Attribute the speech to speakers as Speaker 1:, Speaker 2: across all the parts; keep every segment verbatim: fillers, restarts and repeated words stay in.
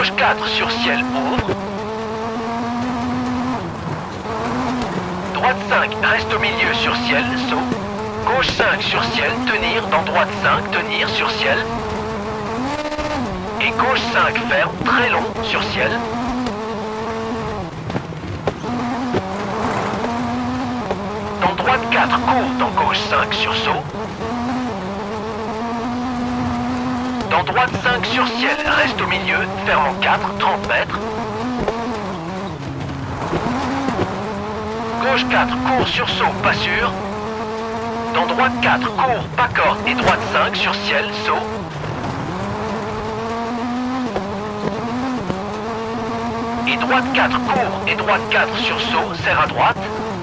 Speaker 1: Gauche quatre sur ciel, ouvre. Droite cinq, reste au milieu sur ciel, saut. Gauche cinq sur ciel, tenir. Dans droite cinq, tenir sur ciel. Et gauche cinq, ferme, très long, sur ciel. Dans droite quatre, court, dans gauche cinq, sur saut. Dans droite cinq, sur ciel, reste au milieu, ferme en quatre, trente mètres. Gauche quatre, court, sur saut, pas sûr. Dans droite quatre, court, pas corde, et droite cinq, sur ciel, saut. Et droite quatre, court, et droite quatre sur saut, serre à droite.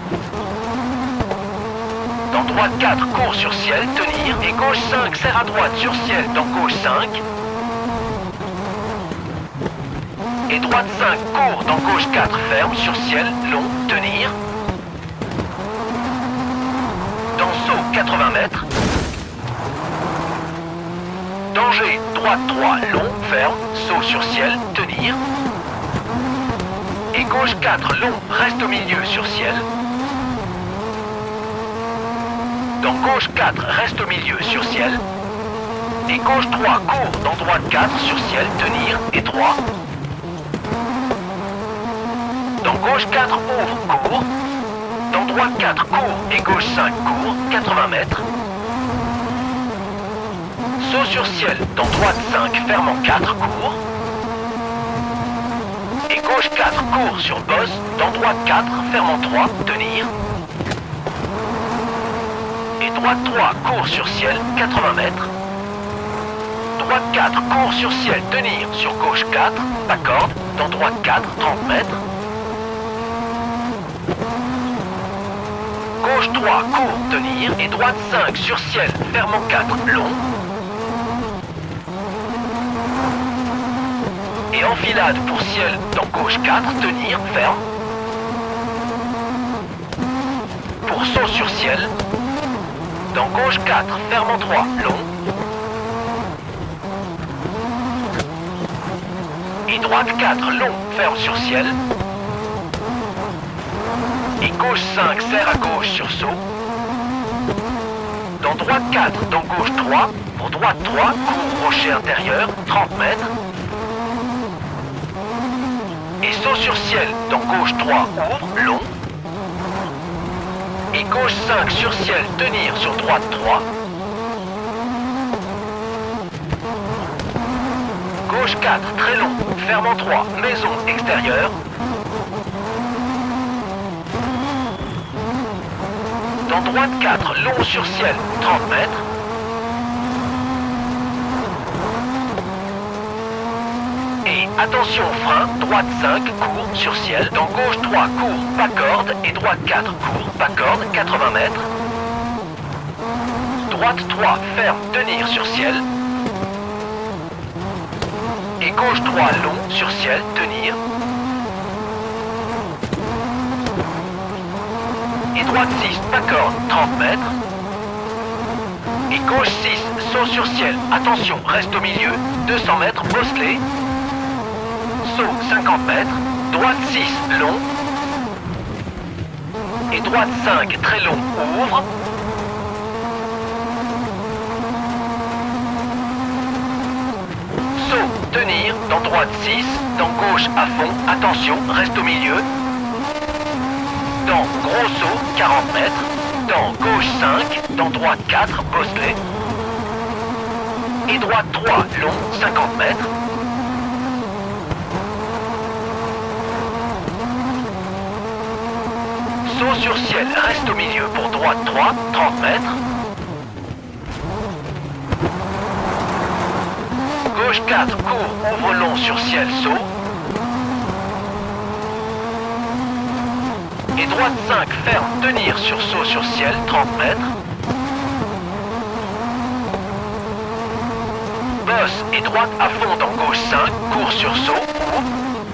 Speaker 1: Dans droite quatre, court sur ciel, tenir. Et gauche cinq, serre à droite sur ciel, dans gauche cinq. Et droite cinq, court, dans gauche quatre, ferme, sur ciel, long, tenir. Dans saut, quatre-vingts mètres. Danger, droite trois, long, ferme, saut sur ciel, tenir. Et gauche quatre, long, reste au milieu sur ciel. Dans gauche quatre, reste au milieu sur ciel. Et gauche trois, court, dans droite quatre, sur ciel, tenir, et trois. Dans gauche quatre, ouvre, court. Dans droite quatre, court, et gauche cinq, court, quatre-vingts mètres. Saut sur ciel, dans droite cinq, ferme en quatre, court. Et gauche quatre, court sur bosse, dans droite quatre, ferme en trois, tenir. Et droite trois, court sur ciel, quatre-vingts mètres. Droite quatre, court sur ciel, tenir, sur gauche quatre, pas corde, dans droite quatre, trente mètres. Gauche trois, court, tenir, et droite cinq, sur ciel, ferme en quatre, long. Et enfilade pour ciel, dans gauche quatre, tenir, ferme. Pour saut sur ciel, dans gauche quatre, ferme en trois, long. Et droite quatre, long, ferme sur ciel. Et gauche cinq, serre à gauche sur saut. Dans droite quatre, dans gauche trois, pour droite trois, court, rocher intérieur, trente mètres. Et saut sur ciel, dans gauche trois, ouvre, long. Et gauche cinq sur ciel, tenir sur droite trois. Gauche quatre, très long, ferme en trois, maison extérieure. Dans droite quatre, long sur ciel, trente mètres. Et attention, frein, droite cinq, court, sur ciel. Dans gauche trois, court, pas corde. Et droite quatre, court, pas corde, quatre-vingts mètres. Droite trois, ferme, tenir sur ciel. Et gauche trois, long, sur ciel, tenir. Et droite six, pas corde, trente mètres. Et gauche six, saut sur ciel, attention, reste au milieu, deux cents mètres, bosselet. Saut, cinquante mètres. Droite six, long. Et droite cinq, très long, ouvre. Saut, tenir, dans droite six, dans gauche à fond, attention, reste au milieu. Dans gros saut, quarante mètres. Dans gauche cinq, dans droite quatre, bosselet. Et droite trois, long, cinquante mètres. Saut sur ciel, reste au milieu pour droite trois, trente mètres. Gauche quatre, court, ouvre long sur ciel, saut. Et droite cinq, ferme, tenir sur saut sur ciel, trente mètres. Bosse et droite à fond dans gauche cinq, court sur saut, ouvre.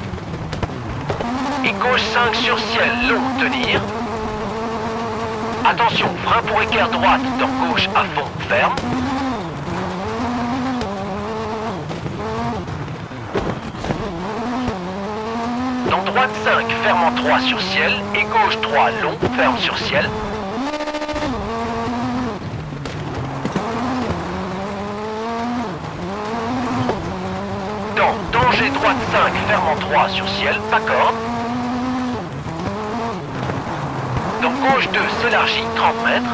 Speaker 1: Et gauche cinq sur ciel, long, tenir. Attention, frein pour équerre droite, dans gauche à fond, ferme. cinq, fermant trois sur ciel et gauche trois, long, ferme sur ciel. Dans danger droite cinq, fermant trois sur ciel, pas corde. Dans gauche deux, s'élargit trente mètres.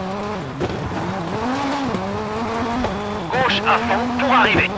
Speaker 1: Gauche à fond pour arriver.